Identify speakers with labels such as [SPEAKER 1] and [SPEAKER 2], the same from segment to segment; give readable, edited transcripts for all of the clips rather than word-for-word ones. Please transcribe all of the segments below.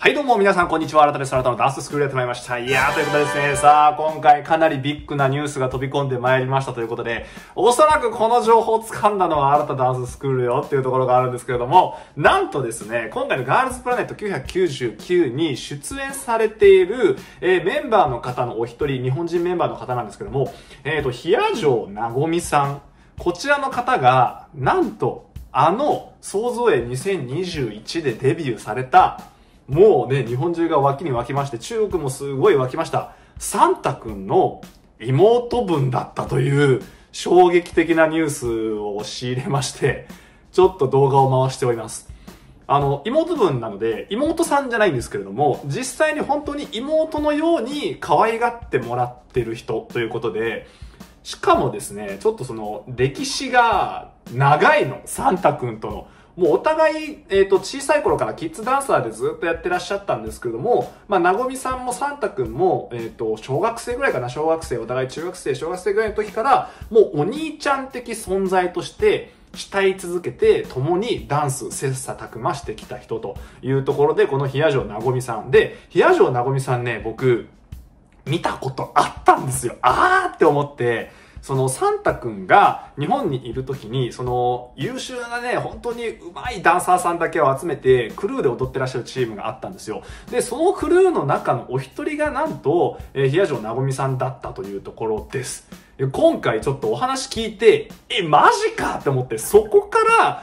[SPEAKER 1] はいどうも皆さんこんにちは。改めてあなたのダンススクールやってまいりました。いやーということでですね、さあ今回かなりビッグなニュースが飛び込んでまいりましたということで、おそらくこの情報を掴んだのは新たダンススクールよっていうところがあるんですけれども、なんとですね、今回のガールズプラネット999に出演されている、メンバーの方のお一人、日本人メンバーの方なんですけども、平城なごみさん。こちらの方が、なんと、創造営2021でデビューされた、もうね、日本中が湧きに湧きまして、中国もすごい湧きました。サンタくんの妹分だったという衝撃的なニュースを仕入れまして、ちょっと動画を回しております。妹分なので、妹さんじゃないんですけれども、実際に本当に妹のように可愛がってもらってる人ということで、しかもですね、ちょっとその、歴史が長いの、サンタくんとの。もうお互い、小さい頃からキッズダンサーでずっとやってらっしゃったんですけれども、なごみさんもサンタくんも、小学生ぐらいかな、小学生、お互い中学生、小学生ぐらいの時から、もうお兄ちゃん的存在として、慕い続けて、共にダンス、切磋琢磨してきた人というところで、この平城なごみさん。で、平城なごみさんね、僕、見たことあったんですよ。あーって思って、そのサンタくんが日本にいる時に、その優秀なね、本当に上手いダンサーさんだけを集めて、クルーで踊ってらっしゃるチームがあったんですよ。で、そのクルーの中のお一人がなんと、平城なごみさんだったというところです。今回ちょっとお話聞いて、マジかって思って、そこから、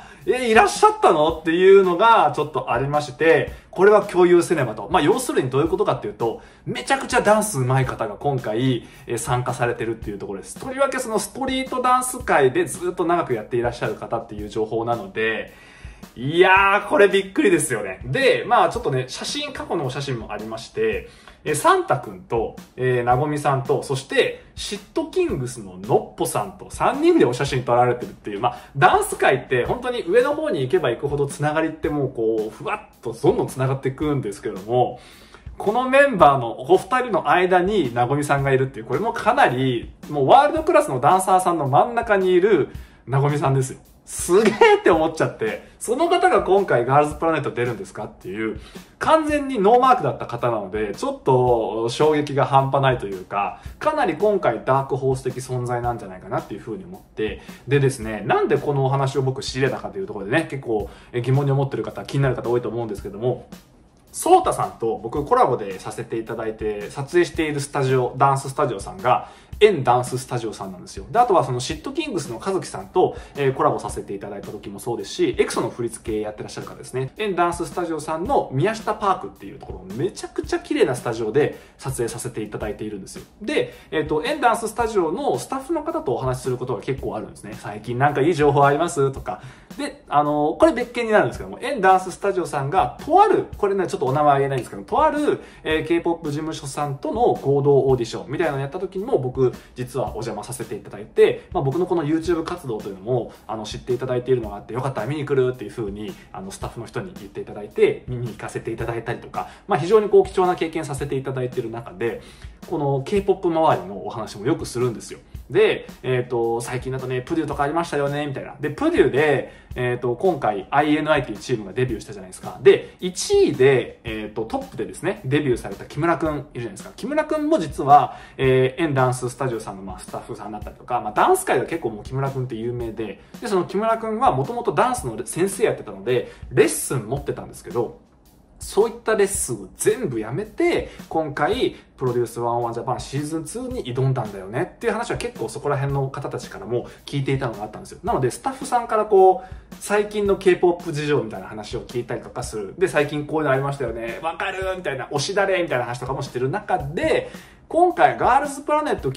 [SPEAKER 1] いらっしゃったのっていうのがちょっとありまして、これは共有せねばと。要するにどういうことかっていうと、めちゃくちゃダンス上手い方が今回参加されてるっていうところです。とりわけそのストリートダンス界でずっと長くやっていらっしゃる方っていう情報なので、いやー、これびっくりですよね。で、ちょっとね、過去のお写真もありまして、サンタくんと、なごみさんと、そして、シットキングスののっぽさんと3人でお写真撮られてるっていう、ダンス界って本当に上の方に行けば行くほどつながりってもうこう、ふわっとどんどんつながっていくんですけれども、このメンバーのお二人の間になごみさんがいるっていう、これもかなり、もうワールドクラスのダンサーさんの真ん中にいるなごみさんですよ。すげーって思っちゃって、その方が今回ガールズプラネット出るんですかっていう、完全にノーマークだった方なので、ちょっと衝撃が半端ないというか、かなり今回ダークホース的存在なんじゃないかなっていう風に思って、でですね、なんでこのお話を僕仕入れたかというところでね、結構疑問に思ってる方、気になる方多いと思うんですけども、ソータさんと僕コラボでさせていただいて撮影しているスタジオ、ダンススタジオさんが、エンダンススタジオさんなんですよ。で、あとはそのシットキングスの和樹さんと、コラボさせていただいた時もそうですし、エクソの振り付けやってらっしゃる方ですね。エンダンススタジオさんの宮下パークっていうところ、めちゃくちゃ綺麗なスタジオで撮影させていただいているんですよ。で、エンダンススタジオのスタッフの方とお話しすることが結構あるんですね。最近なんかいい情報ありますとか。で、これ別件になるんですけども、エンダンススタジオさんが、とある、これね、ちょっとお名前言えないんですけど、とある、K-POP 事務所さんとの合同オーディションみたいなのをやった時にも僕、実はお邪魔させていただいて、僕のこの YouTube 活動というのも、知っていただいているのがあって、よかったら見に来るっていう風に、スタッフの人に言っていただいて、見に行かせていただいたりとか、非常にこう貴重な経験させていただいている中で、この K-POP 周りのお話もよくするんですよ。で、最近だとね、プデューとかありましたよね、みたいな。で、プデューで、今回 INI っていうチームがデビューしたじゃないですか。で、1位で、トップでですね、デビューされた木村くんいるじゃないですか。木村くんも実は、エンダンススタジオさんのスタッフさんだったりとか、ダンス界では結構もう木村くんって有名で、で、その木村くんはもともとダンスの先生やってたので、レッスン持ってたんですけど、そういったレッスンを全部やめて、今回、プロデュース101ジャパンシーズン2に挑んだんだよねっていう話は結構そこら辺の方たちからも聞いていたのがあったんですよ。なので、スタッフさんからこう、最近の K-POP 事情みたいな話を聞いたりとかする。で、最近こういうのありましたよね。わかるみたいな、推しだれみたいな話とかもしてる中で、今回ガールズプラネット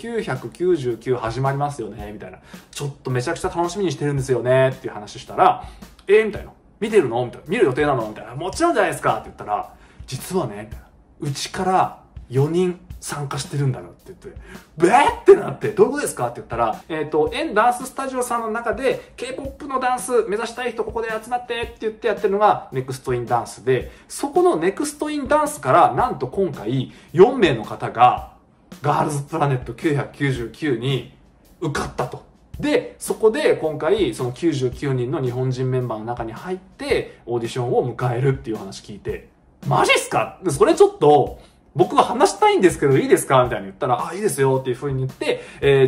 [SPEAKER 1] 999始まりますよねみたいな。ちょっとめちゃくちゃ楽しみにしてるんですよねっていう話したら、みたいな。見てるのみたいな。見る予定なのみたいな。もちろんじゃないですかって言ったら、実はね、みたいな。うちから4人参加してるんだよって言って、ブーってなって、どういうことですかって言ったら、エンダンススタジオさんの中で、K-POP のダンス目指したい人ここで集まってって言ってやってるのが、ネクストインダンスで、そこのネクストインダンスから、なんと今回、4名の方が、ガールズプラネット999に受かったと。で、そこで今回、その99人の日本人メンバーの中に入って、オーディションを迎えるっていう話聞いて、 マジっすか？それちょっと、僕は話したいんですけどいいですかみたいに言ったら、あ、いいですよっていう風に言って、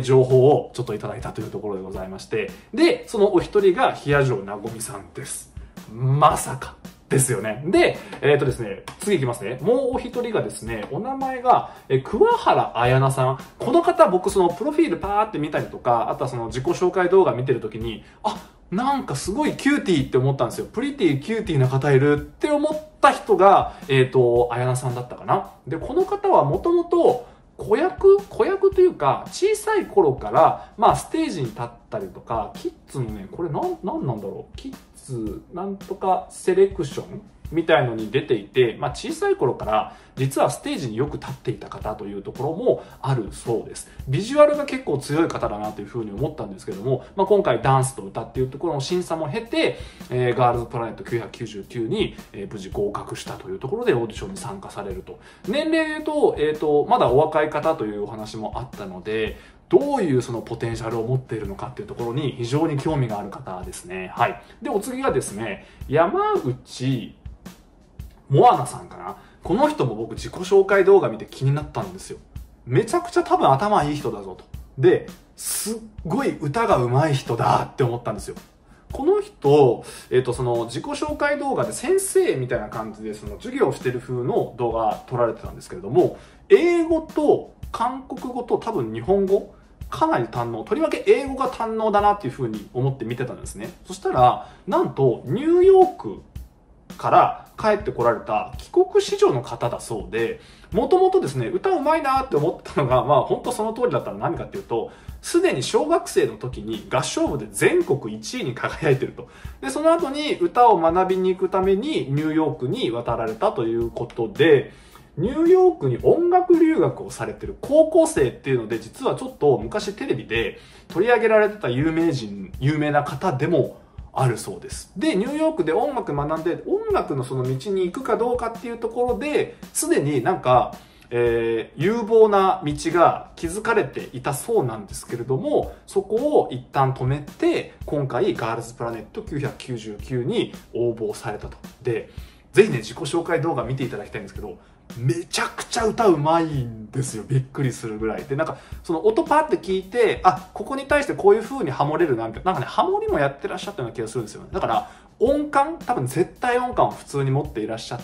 [SPEAKER 1] 情報をちょっといただいたというところでございまして。で、そのお一人が、冷や城なごみさんです。まさか。ですよね。で、ですね、次いきますね。もうお一人がですね、お名前が、桑原彩奈さん。この方、僕そのプロフィールパーって見たりとか、あとはその自己紹介動画見てるときに、あ、なんかすごいキューティーって思ったんですよ。プリティキューティーな方いるって思った人が、彩奈さんだったかな。で、この方はもともと、子役というか、小さい頃から、まあ、ステージに立ったりとか、キッズのね、これなんなんだろう。キッズ、なんとかセレクションみたいのに出ていて、まあ、小さい頃から実はステージによく立っていた方というところもあるそうです。ビジュアルが結構強い方だなというふうに思ったんですけども、まあ、今回ダンスと歌っていうところの審査も経て、ガールズプラネット999に、無事合格したというところでオーディションに参加されると。年齢で言うと、まだお若い方というお話もあったので、どういうそのポテンシャルを持っているのかっていうところに非常に興味がある方ですね。はい。で、お次がですね、山内モアナさんかな。この人も僕自己紹介動画見て気になったんですよ。めちゃくちゃ多分頭いい人だぞと。で、すっごい歌が上手い人だって思ったんですよ。この人、その自己紹介動画で先生みたいな感じでその授業をしてる風の動画撮られてたんですけれども、英語と韓国語と多分日本語、かなり堪能。とりわけ英語が堪能だなっていう風に思って見てたんですね。そしたら、なんとニューヨークから帰ってこられた帰国子女の方だそうで、もともとですね、歌うまいなって思ったのが、まあ本当その通りだったら何かっていうと、すでに小学生の時に合唱部で全国1位に輝いてると。で、その後に歌を学びに行くためにニューヨークに渡られたということで、ニューヨークに音楽留学をされてる高校生っていうので、実はちょっと昔テレビで取り上げられてた有名な方でもあるそうです。で、ニューヨークで音楽学んで、音楽のその道に行くかどうかっていうところで、すでになんか、有望な道が築かれていたそうなんですけれども、そこを一旦止めて、今回ガールズプラネット999に応募されたと。で、ぜひね、自己紹介動画見ていただきたいんですけど、めちゃくちゃ歌うまいんですよ。びっくりするぐらい。で、なんか、その音パって聞いて、あ、ここに対してこういう風にハモれるなんて、なんかね、ハモリもやってらっしゃったような気がするんですよね。だから、音感、多分絶対音感を普通に持っていらっしゃって、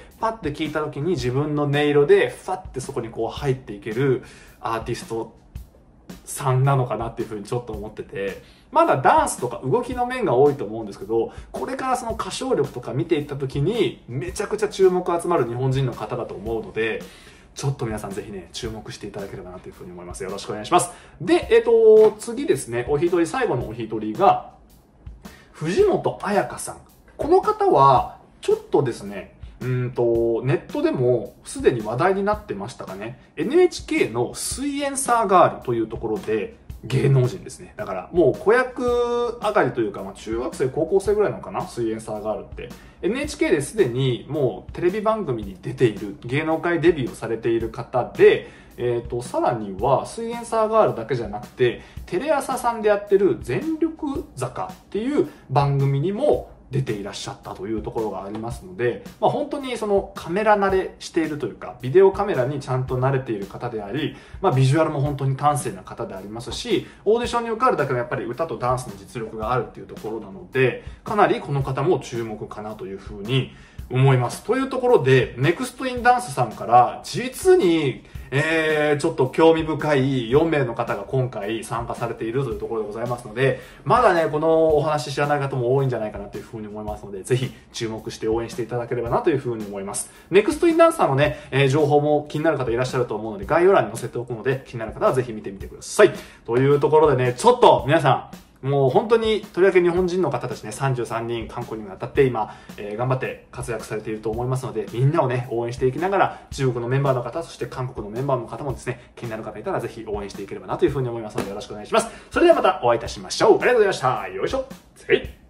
[SPEAKER 1] パって聞いた時に自分の音色で、ファってそこにこう入っていけるアーティストさんなのかなっていう風にちょっと思ってて、まだダンスとか動きの面が多いと思うんですけど、これからその歌唱力とか見ていった時にめちゃくちゃ注目集まる日本人の方だと思うので、ちょっと皆さんぜひね、注目していただければなという風に思います。よろしくお願いします。で、次ですね、お一人、最後のお一人が、藤本彩香さん。この方は、ちょっとですね、ネットでもすでに話題になってましたかね。NHK のすイエんサーガールというところで芸能人ですね。だからもう子役上がりというか、まあ、中学生、高校生ぐらいなのかな、すイエんサーガールって。NHK ですでにもうテレビ番組に出ている、芸能界デビューをされている方で、さらには、すイエんサーガールだけじゃなくて、テレ朝さんでやってる全力坂っていう番組にも出ていらっしゃったというところがありますので、まあ、本当にそのカメラ慣れしているというか、ビデオカメラにちゃんと慣れている方であり、まあ、ビジュアルも本当に端正な方でありますし、オーディションに受かるだけのやっぱり歌とダンスの実力があるっていうところなので、かなりこの方も注目かなというふうに思います。というところで、ネクストインダンスさんから実にちょっと興味深い4名の方が今回参加されているというところでございますので、まだね、このお話知らない方も多いんじゃないかなというふうに思いますので、ぜひ注目して応援していただければなというふうに思います。ネクストインダンサーのね、情報も気になる方いらっしゃると思うので、概要欄に載せておくので、気になる方はぜひ見てみてください。というところでね、ちょっと皆さん、もう本当に、とりわけ日本人の方たちね、33人、韓国にわたって今、頑張って活躍されていると思いますので、みんなをね、応援していきながら、中国のメンバーの方、そして韓国のメンバーの方もですね、気になる方いたらぜひ応援していければなというふうに思いますので、よろしくお願いします。それではまたお会いいたしましょう。ありがとうございました。よいしょ。せい。